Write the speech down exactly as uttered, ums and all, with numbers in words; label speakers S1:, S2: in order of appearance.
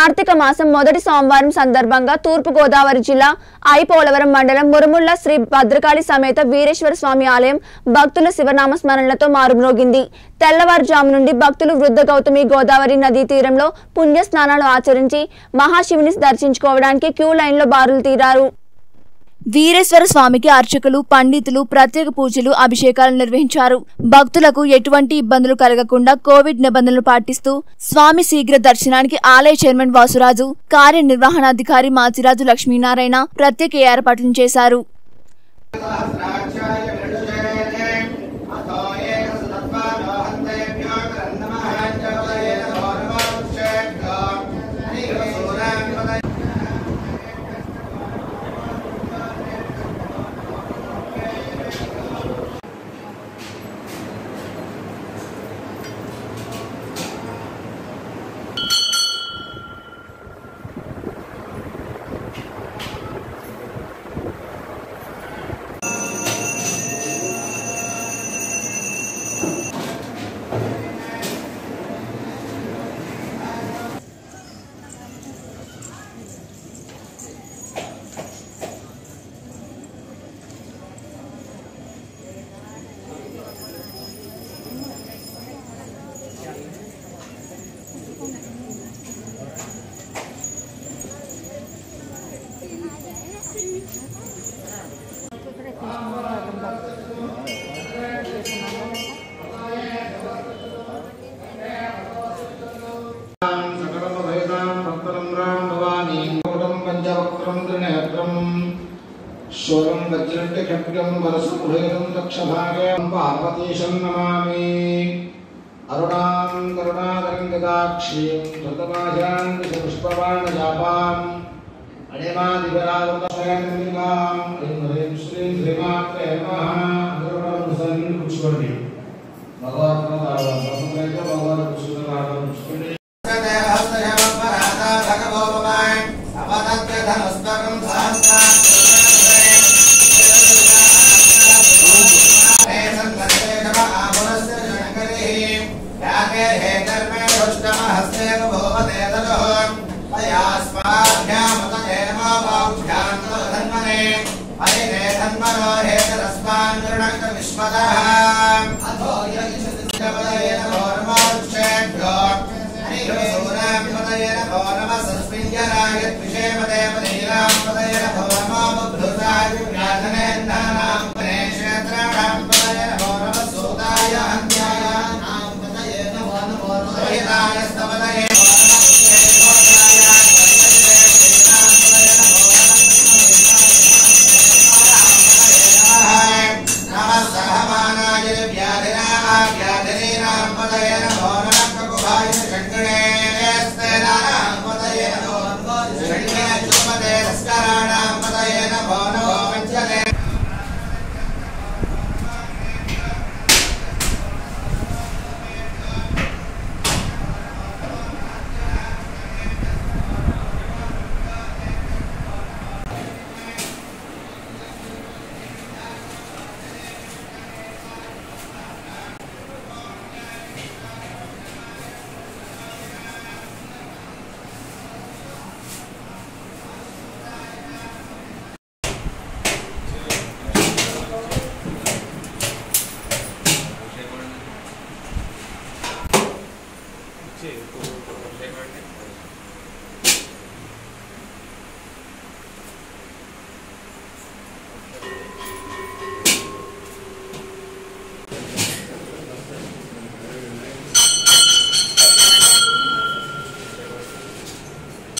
S1: కార్తీక మాసం మొదటి సోమవారం సందర్భంగా తూర్పు గోదావరి జిల్లా ఐపోలవరం మండలం మురుముళ్ల శ్రీ భద్రకాళి సమేత వీరేశ్వర స్వామి ఆలయం భక్తుల శివనామ స్మరణలతో మారుమ్రోగింది. తెల్లవారుజాము నుండి భక్తులు వృద్ధ గౌతమి గోదావరి నదీ తీరంలో పుణ్య స్నానాలు ఆచరించి మహాశివుని దర్శించుకోవడానికి క్యూ లైన్లో బారులు తీరారు. వీరేశ్వర స్వామికి అర్చకులు పండితులు ప్రత్యేక పూజలు అభిషేకాలు నిర్వహించారు. భక్తులకు ఎటువంటి ఇబ్బందులు కలగకుండా కోవిడ్ నిబంధనలు పాటిస్తూ స్వామి శీఘ్ర దర్శనానికి ఆలయ చైర్మన్ వాసురాజు, కార్యనిర్వహణాధికారి మాచిరాజు లక్ష్మీనారాయణ ప్రత్యేక ఏర్పాట్లు చేశారు.
S2: शोरं वज्रंटे खड्गं वरसुभेदं दक्षभागं पार्वतीशं नमामि अरुणां करुणाकरं गदाक्षीं धृतपाशां पुष्पबाणजापाम् अणिमादिवरावतशयनमिकां ऐं श्रीं श्रीमात्रे नमः अरुणं सन्निधि पुष्पणि भगवान् भगवान् भगवान् पुष्पनाथं पुष्पणि
S3: Viषे